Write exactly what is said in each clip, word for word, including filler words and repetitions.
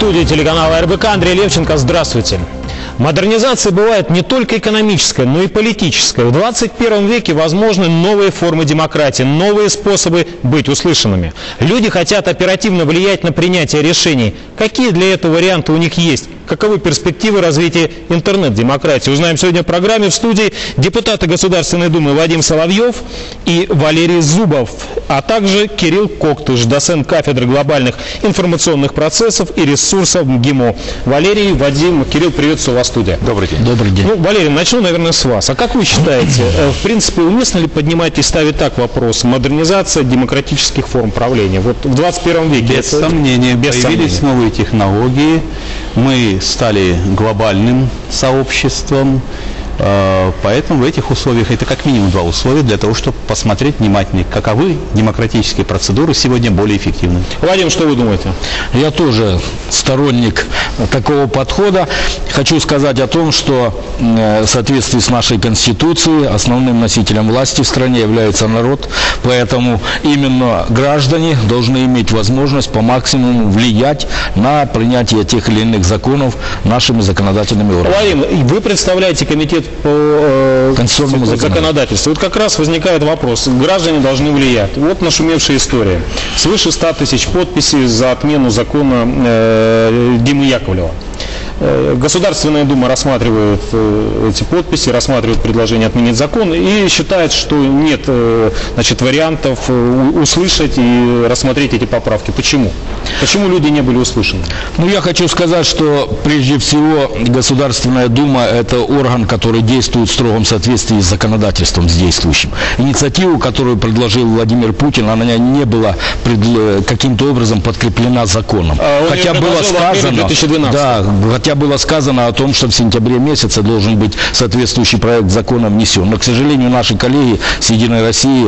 студии телеканала эр бэ ка Андрей Левченко. Здравствуйте. Модернизация бывает не только экономическая, но и политическая. В двадцать первом веке возможны новые формы демократии, новые способы быть услышанными. Люди хотят оперативно влиять на принятие решений. Какие для этого варианты у них есть? Каковы перспективы развития интернет-демократии? Узнаем сегодня в программе. В студии депутаты Государственной Думы Вадим Соловьев и Валерий Зубов, а также Кирилл Коктыш, доцент кафедры глобальных информационных процессов и ресурсов МГИМО. Валерий, Вадим, Кирилл, приветствую вас в студии. Добрый день. Добрый день. Ну, Валерий, начну, наверное, с вас. А как вы считаете, в принципе, уместно ли поднимать и ставить так вопрос: модернизация демократических форм правления? Вот в двадцать первом веке. Без это... сомнения. Без Появились сомнения. Новые технологии. Мы стали глобальным сообществом. Поэтому в этих условиях, это как минимум два условия для того, чтобы посмотреть внимательнее, каковы демократические процедуры сегодня более эффективны. Вадим, что вы думаете? Я тоже сторонник такого подхода. Хочу сказать о том, что в соответствии с нашей Конституцией основным носителем власти в стране является народ. Поэтому именно граждане должны иметь возможность по максимуму влиять на принятие тех или иных законов нашими законодательными органами. Вадим, вы представляете комитет по э, конституционному законодательству. Вот как раз возникает вопрос: граждане должны влиять. Вот нашумевшая история. Свыше ста тысяч подписей за отмену закона э, Димы Яковлева. Государственная Дума рассматривает эти подписи, рассматривает предложение отменить закон и считает, что нет, значит, вариантов услышать и рассмотреть эти поправки. Почему? Почему люди не были услышаны? Ну, я хочу сказать, что прежде всего Государственная Дума – это орган, который действует в строгом соответствии с законодательством, с действующим. Инициативу, которую предложил Владимир Путин, она не была каким-то образом подкреплена законом. А хотя было сказано, да, хотя было сказано о том, что в сентябре месяце должен быть соответствующий проект закона внесен. Но, к сожалению, наши коллеги с «Единой России»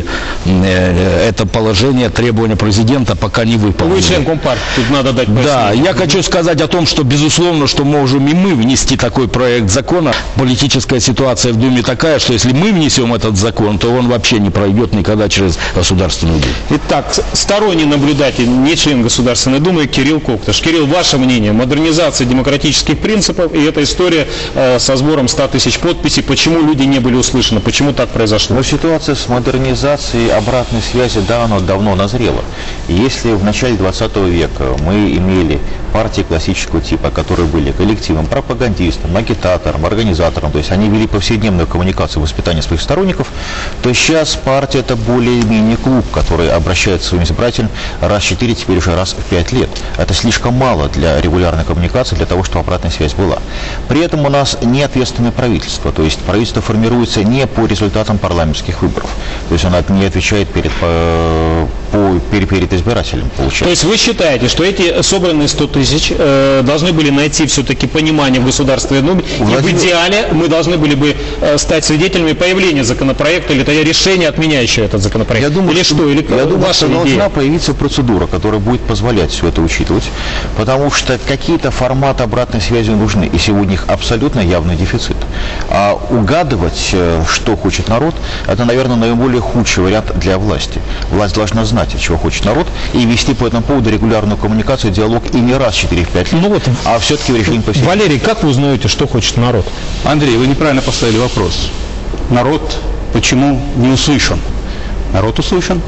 э, это положение, требования президента пока не выполнены. Вы член Компартии, тут надо дать пояснение. Да, я хочу сказать о том, что, безусловно, что можем и мы внести такой проект закона. Политическая ситуация в Думе такая, что если мы внесем этот закон, то он вообще не пройдет никогда через Государственную Думу. Итак, сторонний наблюдатель, не член Государственной Думы, Кирилл Коктыш. Кирилл, ваше мнение: модернизация демократических принципов и эта история э, со сбором ста тысяч подписей, почему люди не были услышаны, почему так произошло? Но ситуация с модернизацией обратной связи давно, давно назрела. Если в начале двадцатого века мы имели партии классического типа, которые были коллективом, пропагандистом, агитатором, организатором, то есть они вели повседневную коммуникацию, воспитание своих сторонников, то сейчас партия — это более-менее клуб, который обращается к своим избирателям раз в четыре, теперь уже раз в пять лет. Это слишком мало для регулярной коммуникации, для того, чтобы обратная связь была. При этом у нас не ответственное правительство, то есть правительство формируется не по результатам парламентских выборов, то есть оно не отвечает перед, по, по, перед, перед избирателем, получается. То есть вы считаете, что эти собранные сто тысяч э, должны были найти все-таки понимание в Государственной Думе, Владимир... и в идеале мы должны были бы э, стать свидетелями появления законопроекта или решения, отменяющего этот законопроект? Я думаю, или что? что? Или я думаю, что идея? Должна появиться процедура, которая будет позволять все это учитывать, потому что какие-то форматы обратной связи нужны, и сегодня их абсолютно явный дефицит. А угадывать, что хочет народ, это, наверное, наиболее худший вариант для власти. Власть должна знать, чего хочет народ, и вести по этому поводу регулярную коммуникацию, диалог, и не раз в четыре-пять лет, ну вот, а все-таки в режиме повседневности. Валерий, как вы узнаете, что хочет народ? Андрей, вы неправильно поставили вопрос. Народ почему не услышан? Народ услышан.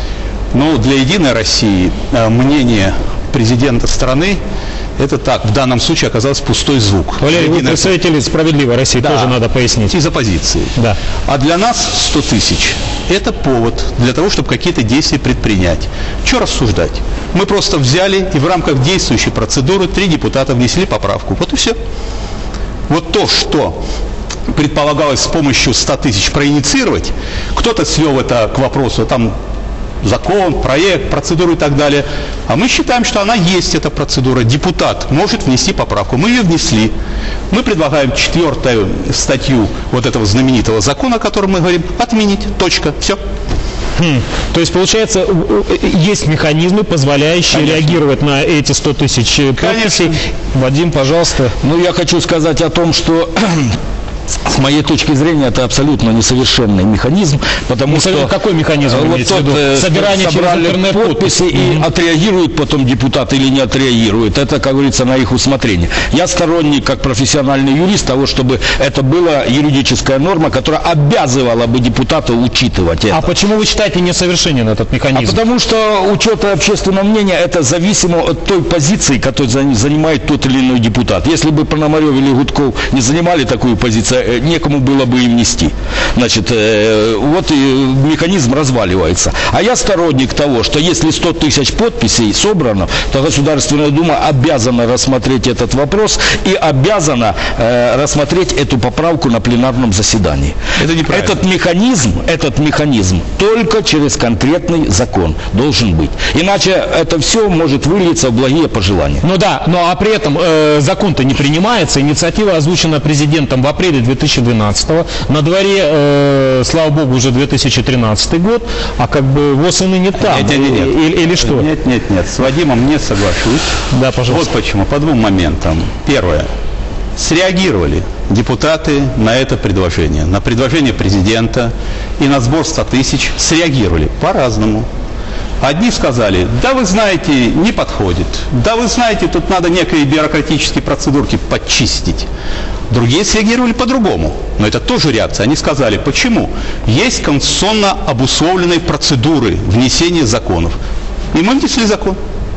Но для «Единой России» мнение президента страны — это так, в данном случае оказался пустой звук. Валерий, вы представители «Справедливой России», да, тоже надо пояснить. Из оппозиции. Да. А для нас сто тысяч – это повод для того, чтобы какие-то действия предпринять. Что рассуждать? Мы просто взяли и в рамках действующей процедуры три депутата внесли поправку. Вот и все. Вот то, что предполагалось с помощью ста тысяч проинициировать, кто-то свел это к вопросу, там, закон, проект, процедуру и так далее. А мы считаем, что она есть, эта процедура. Депутат может внести поправку. Мы ее внесли. Мы предлагаем четвертую статью вот этого знаменитого закона, о котором мы говорим, отменить. Точка. Все. Хм. То есть, получается, есть механизмы, позволяющие Конечно. реагировать на эти сто тысяч подписей. Вадим, пожалуйста. Ну, я хочу сказать о том, что С моей точки зрения, это абсолютно несовершенный механизм, потому Ну, что... какой механизм вы вот имеете в тот, виду? э, Собирание через собрали интернет-подписи? подписи, и отреагируют потом депутаты или не отреагируют. Это, как говорится, на их усмотрение. Я сторонник, как профессиональный юрист, того, чтобы это была юридическая норма, которая обязывала бы депутата учитывать это. А почему вы считаете несовершенен этот А механизм? потому что учет общественного мнения – это зависимо от той позиции, которую за- занимает тот или иной депутат. Если бы Пономарев или Гудков не занимали такую позицию, э, некому было бы им нести. Значит, э, вот и механизм разваливается. А я сторонник того, что если сто тысяч подписей собрано, то Государственная Дума обязана рассмотреть этот вопрос и обязана э, рассмотреть эту поправку на пленарном заседании. Это неправильно. Этот механизм, этот механизм только через конкретный закон должен быть. Иначе это все может вылиться в благие пожелания. Ну да, но а при этом э, закон-то не принимается. Инициатива озвучена президентом в апреле две тысячи двенадцатого. На дворе, э, слава богу, уже две тысячи тринадцатый год, а как бы ВОЗ и ныне там. Нет, нет, нет, нет. Или, или что? Нет, нет, нет. С Вадимом не соглашусь. Да, пожалуйста. Вот почему. По двум моментам. Первое. Среагировали депутаты на это предложение, на предложение президента и на сбор ста тысяч. Среагировали по-разному. Одни сказали, да вы знаете, не подходит. Да вы знаете, тут надо некие бюрократические процедурки подчистить. Другие среагировали по-другому. Но это тоже реакция. Они сказали, почему? Есть конституционно обусловленные процедуры внесения законов. И мы внесли закон.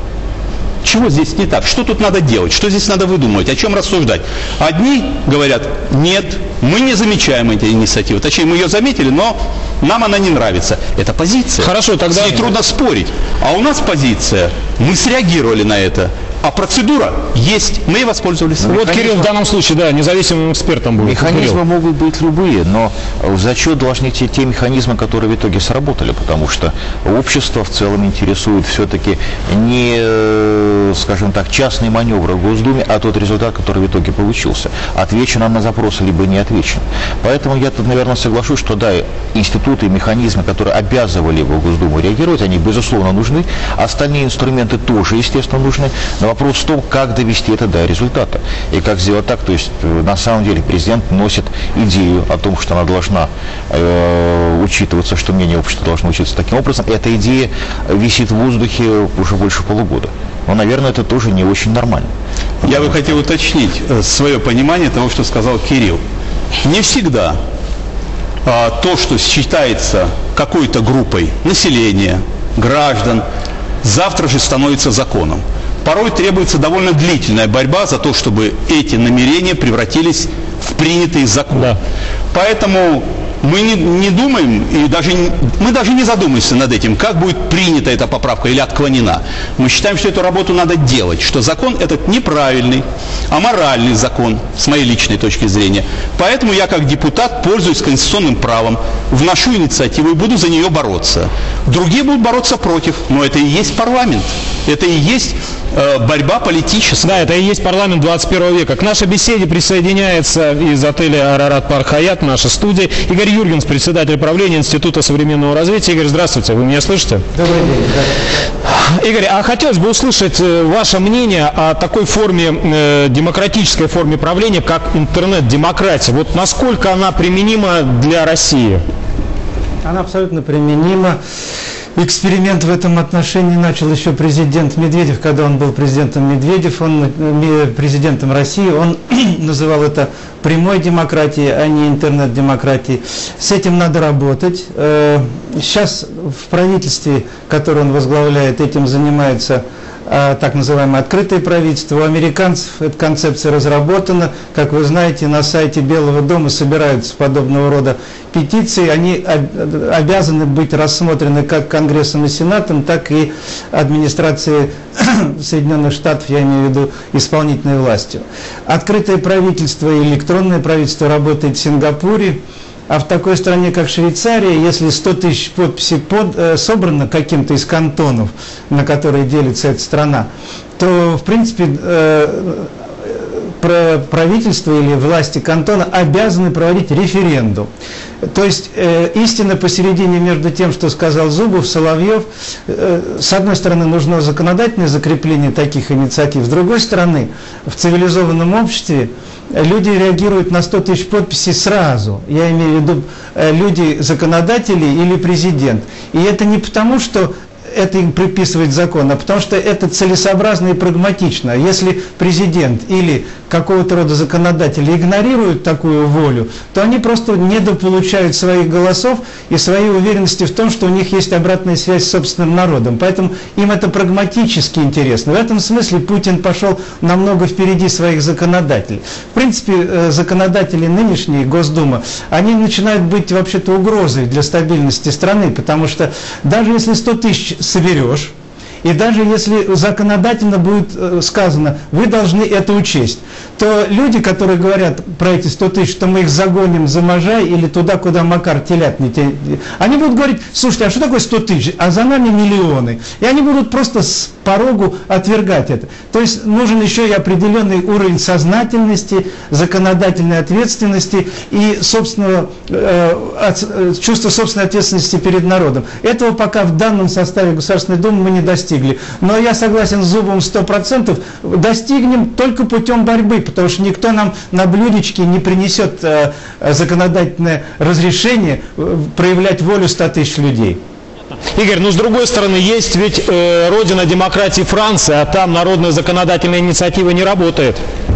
Чего здесь не так? Что тут надо делать? Что здесь надо выдумывать? О чем рассуждать? Одни говорят, нет, мы не замечаем эти инициативы. Точнее, мы ее заметили, но нам она не нравится. Это позиция. Хорошо, тогда- С ней трудно спорить. А у нас позиция, мы среагировали на это. А процедура есть, мы ей воспользовались. Вот Кирилл в данном случае, да, независимым экспертом будет. Механизмы Кирилл. могут быть любые, но в зачет должны идти те механизмы, которые в итоге сработали, потому что общество в целом интересует все-таки не, э, скажем так, частные маневры в Госдуме, а тот результат, который в итоге получился. Отвечен он на запросы, либо не отвечен. Поэтому я тут, наверное, соглашусь, что да, институты и механизмы, которые обязывали его Госдуму реагировать, они, безусловно, нужны. Остальные инструменты тоже, естественно, нужны. Но вопрос в том, как довести это до результата. И как сделать так, то есть э, на самом деле президент носит идею о том, что она должна э, учитываться, что мнение общества должно учиться таким образом. И эта идея висит в воздухе уже больше полугода. Но, наверное, это тоже не очень нормально. Я бы хотел уточнить э, свое понимание того, что сказал Кирилл. Не всегда а, то, что считается какой-то группой населения, граждан, завтра же становится законом. Порой требуется довольно длительная борьба за то, чтобы эти намерения превратились в принятые законы. Да. Поэтому мы не, не думаем, и даже, не- мы даже не задумаемся над этим, как будет принята эта поправка или отклонена. Мы считаем, что эту работу надо делать, что закон этот неправильный, аморальный закон, с моей личной точки зрения. Поэтому я как депутат пользуюсь конституционным правом, вношу инициативу и буду за нее бороться. Другие будут бороться против, но это и есть парламент, это и есть э, борьба политическая. Да, это и есть парламент двадцать первого века. К нашей беседе присоединяется из отеля «Арарат Парк Хаят», наша студия, Игорь Юргенс, председатель правления Института современного развития. Игорь, здравствуйте, вы меня слышите? Добрый день. Игорь, а хотелось бы услышать э, ваше мнение о такой форме, э, демократической форме правления, как интернет-демократия. Вот насколько она применима для России? Она абсолютно применима. Эксперимент в этом отношении начал еще президент Медведев, когда он был президентом Медведев, он э, президентом России, он называл это прямой демократией, а не интернет-демократией. С этим надо работать. Э, Сейчас в правительстве, которое он возглавляет, этим занимается э, так называемое открытое правительство. У американцев эта концепция разработана. Как вы знаете, на сайте Белого дома собираются подобного рода петиции. Они об- обязаны быть рассмотрены как Конгрессом и Сенатом, так и администрацией Соединенных Штатов, я имею в виду исполнительной властью. Открытое правительство и электронное правительство работает в Сингапуре. А в такой стране, как Швейцария, если сто тысяч подписей под, э, собрано каким-то из кантонов, на которые делится эта страна, то, в принципе, э, про правительство или власти кантона обязаны проводить референдум. То есть э, истина посередине между тем, что сказал Зубов, Соловьев. Э, с одной стороны, нужно законодательное закрепление таких инициатив, с другой стороны, в цивилизованном обществе люди реагируют на сто тысяч подписей сразу. Я имею в виду люди, законодатели или президент. И это не потому, что это им приписывает закон, а потому что это целесообразно и прагматично. Если президент или какого-то рода законодатели игнорируют такую волю, то они просто недополучают своих голосов и своей уверенности в том, что у них есть обратная связь с собственным народом. Поэтому им это прагматически интересно. В этом смысле Путин пошел намного впереди своих законодателей. В принципе, законодатели нынешней Госдумы, они начинают быть вообще-то угрозой для стабильности страны, потому что даже если сто тысяч соберешь, и даже если законодательно будет сказано, вы должны это учесть, то люди, которые говорят про эти сто тысяч, что мы их загоним за Можай или туда, куда Макар телят не те, они будут говорить, слушайте, а что такое сто тысяч, а за нами миллионы. И они будут просто с порогу отвергать это. То есть нужен еще и определенный уровень сознательности, законодательной ответственности и собственного, э, от, чувства собственной ответственности перед народом. Этого пока в данном составе Государственной Думы мы не достигли. Но я согласен с Зубовым сто процентов, достигнем только путем борьбы, потому что никто нам на блюдечке не принесет э, законодательное разрешение э, проявлять волю ста тысяч людей. Игорь, ну с другой стороны, есть ведь э, родина демократии Франция, а там народная законодательная инициатива не работает.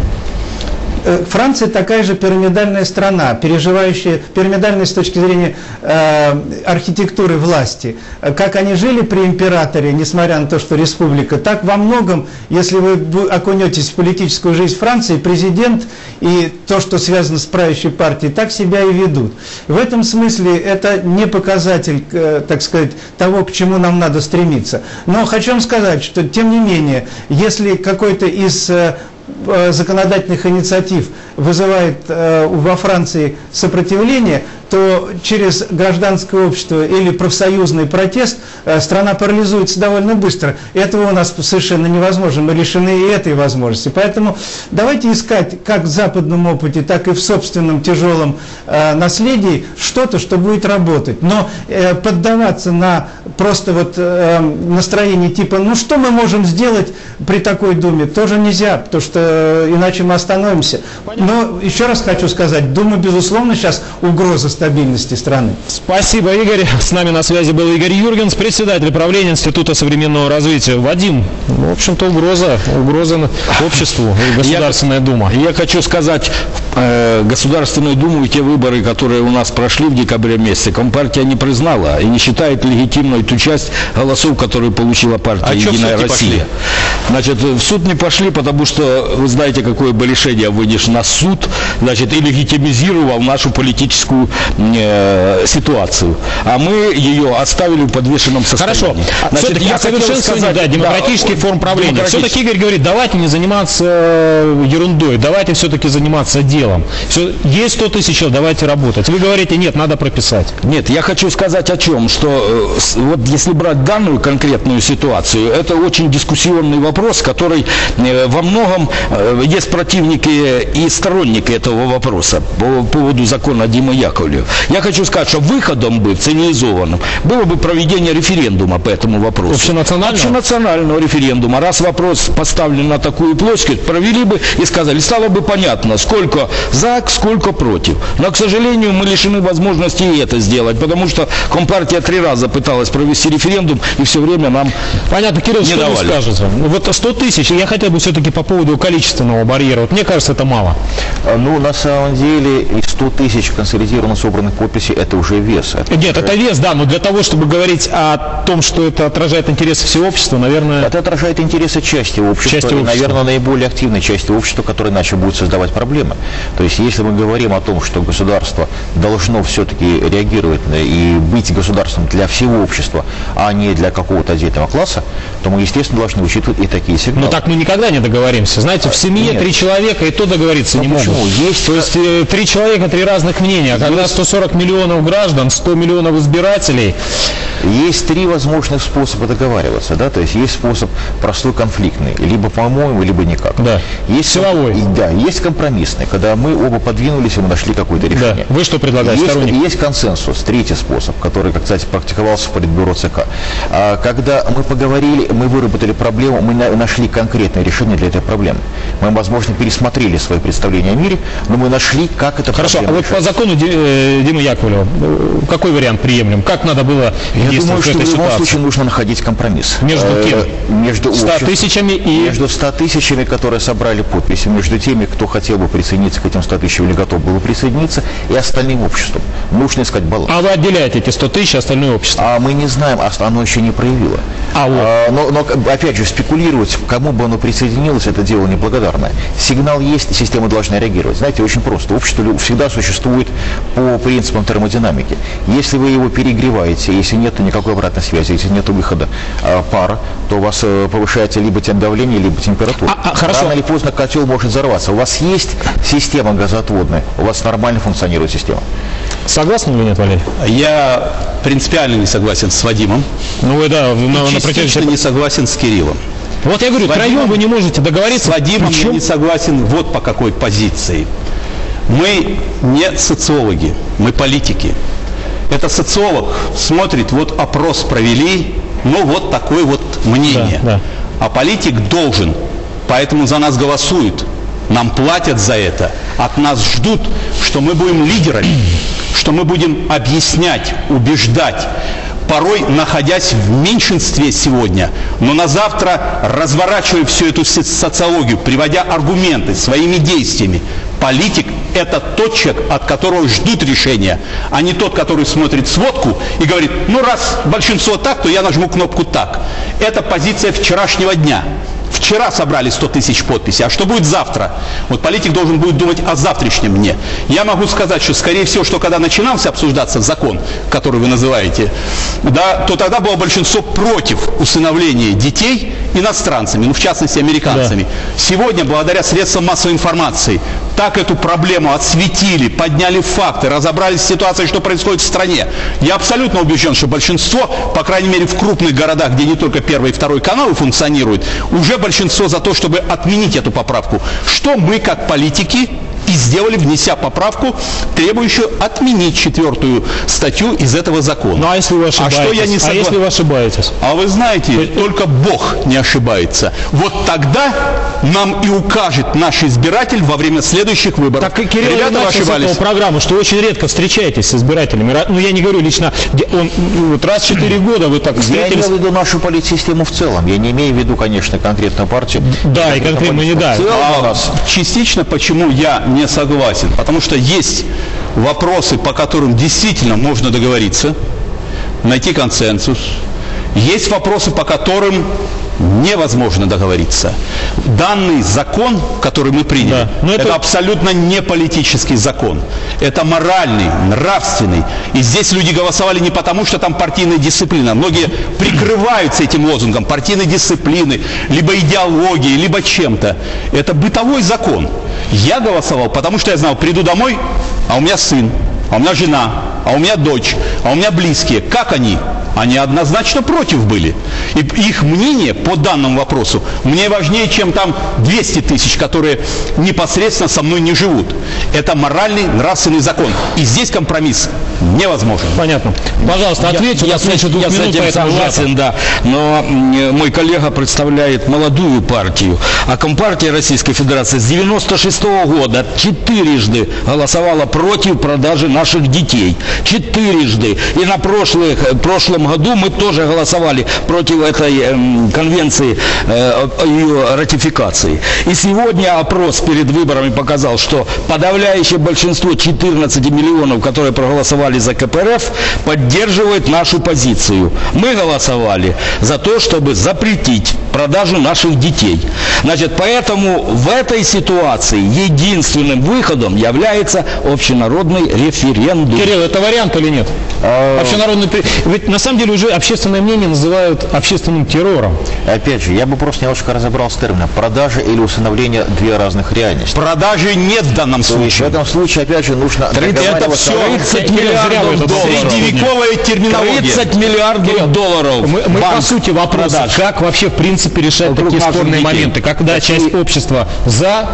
Франция такая же пирамидальная страна, переживающая, пирамидальная с точки зрения э, архитектуры власти. Как они жили при императоре, несмотря на то, что республика, так во многом, если вы окунетесь в политическую жизнь Франции, президент и то, что связано с правящей партией, так себя и ведут. В этом смысле это не показатель, э, так сказать, того, к чему нам надо стремиться. Но хочу вам сказать, что тем не менее, если какой-то из э, законодательных инициатив вызывает э, во Франции сопротивление, то через гражданское общество или профсоюзный протест э, страна парализуется довольно быстро. Этого у нас совершенно невозможно, мы лишены и этой возможности. Поэтому давайте искать как в западном опыте, так и в собственном тяжелом э, наследии что-то, что будет работать. Но э, поддаваться на просто вот э, настроение типа, ну что мы можем сделать при такой Думе, тоже нельзя, потому что иначе мы остановимся. Но еще раз хочу сказать, Дума, безусловно, сейчас угроза стабильности страны. Спасибо, Игорь. С нами на связи был Игорь Юргенс, председатель правления Института современного развития. Вадим, в общем-то, угроза, угроза обществу и Государственная я, Дума. Я хочу сказать, э, Государственную Думу и те выборы, которые у нас прошли в декабре месяце, Компартия не признала и не считает легитимной ту часть голосов, которые получила партия а «Единая Россия». Значит, в суд не пошли, потому что вы знаете, какое бы решение вынес на суд, значит, и легитимизировал нашу политическую э, ситуацию. А мы ее оставили в подвешенном состоянии. Хорошо. Значит, все-таки я совершенствование да, демократических да, форм правления. Все-таки Игорь говорит, давайте не заниматься ерундой, давайте все-таки заниматься делом. Все, есть сто тысяч, давайте работать. Вы говорите, нет, надо прописать. Нет, я хочу сказать о чем, что э, вот если брать данную конкретную ситуацию, это очень дискуссионный вопрос, который э, во многом э, есть противники и сторонники этого вопроса по поводу закона Димы Яковлева. Я хочу сказать, что выходом бы цивилизованным было бы проведение референдума по этому вопросу. Общенационального? Общенационального референдума. Раз вопрос поставлен на такую плоскость, провели бы и сказали, стало бы понятно, сколько за, сколько против. Но, к сожалению, мы лишены возможности и это сделать, потому что Компартия три раза пыталась провести референдум и все время нам Понятно, Кирилл, не что давали. вы скажете? Вот сто тысяч, я хотел бы все-таки по поводу количественного барьера. Вот мне кажется, это мало. Ну, на самом деле, и сто тысяч консолидированно собранных подписей, это уже вес. Это Нет, уже... это вес, да, но для того, чтобы говорить о том, что это отражает интересы всего общества, наверное... Это отражает интересы части общества, части и, общества. наверное, наиболее активной части общества, которая иначе будет создавать проблемы. То есть, если мы говорим о том, что государство должно все-таки реагировать и быть государством для всего общества, а не для какого-то отдельного класса, то мы, естественно, должны учитывать и такие сигналы. Но так мы никогда не договоримся. Знаете, в семье Нет. три человека, и то договориться Но не почему? могут. Есть... То есть э, три человека, три разных мнения. А когда Есть... сто сорок миллионов граждан, сто миллионов избирателей... Есть три возможных способа договариваться, да, то есть есть способ простой конфликтный, либо по-моему, либо никак. Да. Есть силовой. Комп... Да, есть компромиссный, когда мы оба подвинулись и мы нашли какое-то решение. Да. Вы что предлагаете, есть, сторонник? есть консенсус, третий способ, который, кстати, практиковался в Политбюро ЦК. А, когда мы поговорили, мы выработали проблему, мы нашли конкретное решение для этой проблемы. Мы, возможно, пересмотрели свои представления о мире, но мы нашли, как это Хорошо, а вот решать. по закону Димы Яковлева, какой вариант приемлем? Как надо было Я действовать думаю, в что этой в любом ситуации? случае нужно находить компромисс. Между кем? Э, Между ста обществом- тысячами и... Между ста тысячами, которые собрали подписи, между теми, кто хотел бы присоединиться к этим ста тысячам или готов был бы присоединиться, и остальным обществом. Нужно искать баланс. А вы отделяете эти сто тысяч, остальное общество? А мы не знаем, а оно еще не проявило. А вот. А, но, но, опять же, спекулировать, к кому бы оно присоединилось, это дело неблагодарное. Сигнал есть, и система должна реагировать. Знаете, очень просто. Общество всегда существует по принципам термодинамики. Если вы его перегреваете, если нет никакой обратной связи, если нет выхода а, пара, то у вас а, повышается либо тем давление, либо температура. А, а, хорошо. Рано или поздно котел может взорваться. У вас есть система газоотводная, у вас нормально функционирует система. Согласны или нет, Валерий? Я принципиально не согласен с Вадимом. Ну вы, да, на, на Частично протяжении... не согласен с Кириллом. Вот я говорю, С Вадимом- втроем вы не можете С договориться. Вадимом я Причем- не согласен вот по какой позиции. Мы не социологи, мы политики. Это социолог смотрит, вот опрос провели, ну вот такое вот мнение. Да, да. А политик должен, поэтому за нас голосуют, нам платят за это, от нас ждут, что мы будем лидерами, что мы будем объяснять, убеждать, порой находясь в меньшинстве сегодня, но на завтра разворачивая всю эту со- социологию, приводя аргументы своими действиями. Политик – это тот человек, от которого ждут решения, а не тот, который смотрит сводку и говорит, ну раз большинство так, то я нажму кнопку так. Это позиция вчерашнего дня. Вчера собрали сто тысяч подписей, а что будет завтра? Вот политик должен будет думать о завтрашнем дне. Я могу сказать, что, скорее всего, что когда начинался обсуждаться закон, который вы называете, да, то тогда было большинство против усыновления детей иностранцами, ну, в частности, американцами. Сегодня, благодаря средствам массовой информации, так эту проблему осветили, подняли факты, разобрались с ситуацией, что происходит в стране. Я абсолютно убежден, что большинство, по крайней мере в крупных городах, где не только первый и второй каналы функционируют, уже большинство за то, чтобы отменить эту поправку. Что мы, как политики, и сделали, внеся поправку, требующую отменить четвертую статью из этого закона. Ну а если вы ошибаетесь? А что я не А согла- если вы ошибаетесь? А вы знаете, только Бог не ошибается. Вот тогда нам и укажет наш избиратель во время следующих выборов. Так и Кирилл Ребята, вы начал с ошибались. этого программу, что очень редко встречаетесь с избирателями. Ра- Ну я не говорю лично, де- он, вот раз в четыре года вы так Я встретились. имею в виду нашу политсистему в целом. Я не имею в виду, конечно, конкретную партию. Да, и конкретно не да. В целом у А нас частично почему я не согласен? Потому что есть вопросы, по которым действительно можно договориться, найти консенсус. Есть вопросы, по которым невозможно договориться. Данный закон, который мы приняли, Да, но это... это- абсолютно не политический закон. Это моральный, нравственный. И здесь люди голосовали не потому, что там партийная дисциплина. Многие прикрываются этим лозунгом партийной дисциплины, либо идеологией, либо чем-то. Это бытовой закон. Я голосовал, потому что я знал, приду домой, а у меня сын, а у меня жена, а у меня дочь, а у меня близкие. Как они? Они однозначно против были. И их мнение по данному вопросу мне важнее, чем там двести тысяч, которые непосредственно со мной не живут. Это моральный, нравственный закон. И здесь компромисс невозможен. Понятно. Пожалуйста, ответьте, у я, нас с- меньше двух я с минут, этим поэтому согласен, да. Но м, мой коллега представляет молодую партию. А Компартия Российской Федерации с девяносто шестого года четырежды голосовала против продажи наших детей. Четырежды. И на прошлых, прошлом году мы тоже голосовали против этой эм, конвенции, э, о ее ратификации. И сегодня опрос перед выборами показал, что подавляющее большинство четырнадцати миллионов, которые проголосовали за ка пэ эр эф, поддерживает нашу позицию. Мы голосовали за то, чтобы запретить продажу наших детей. Значит, поэтому в этой ситуации единственным выходом является общенародный референдум. Кирилл, это вариант или нет? Общенародный... пре- Ведь на самом деле уже общественное мнение называют общественным террором. Опять же, я бы просто немножко разобрал с термином. Продажа или усыновление – две разных реальности. Продажи нет в данном То есть в случае. этом случае, опять же, нужно Это договариваться. все тридцать Кирилл, зря вы миллиардов это долларов. средневековая терминология. тридцать миллиардов долларов. Мы, мы Банк по сути вопроса, продаж. как вообще в принципе решать Вокруг такие наших спорные детей. моменты, когда часть общества за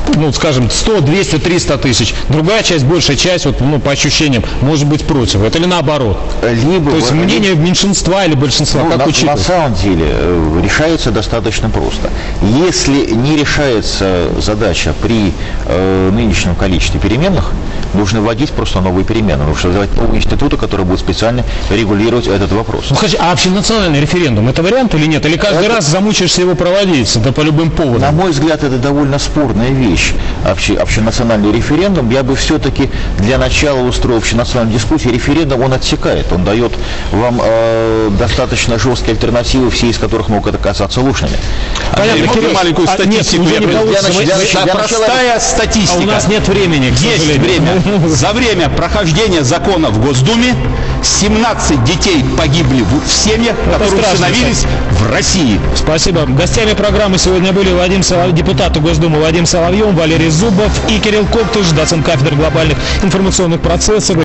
ну, скажем, сто, двести, триста тысяч. Другая часть, большая часть, вот, ну, по ощущениям, может быть против. Это или наоборот? Либо, То есть мнение меньшинства или большинства, ну, как на, учитывать? на самом деле э, решается достаточно просто. Если не решается задача при э, нынешнем количестве переменных, нужно вводить просто новые переменные. Нужно создавать новые институты, которые будут специально регулировать этот вопрос. Ну, хочу, а общенациональный референдум, это вариант или нет? Или каждый это... раз замучаешься его проводить, это по любым поводам? На мой взгляд, это довольно спорная вещь. Обще, общенациональный референдум, я бы все-таки для начала устроил общенациональную дискуссию. Референдум он отсекает, он дает вам э, достаточно жесткие альтернативы, все из которых могут оказаться ложными. Понятно, Андрей, Кирилл, маленькую а, статистику. Нет, я не получится. для, Мы- для, для- для простая А статистика. у нас нет времени, к Есть сожалению. время. За время прохождения закона в Госдуме семнадцать детей погибли в в семьях, которые страшно, усыновились в России. Спасибо. Гостями программы сегодня были Вадим Солов... депутаты Госдумы Вадим Соловьев, Валерий Зубов и Кирилл Коптыш, доцент кафедры глобальных информационных процессов.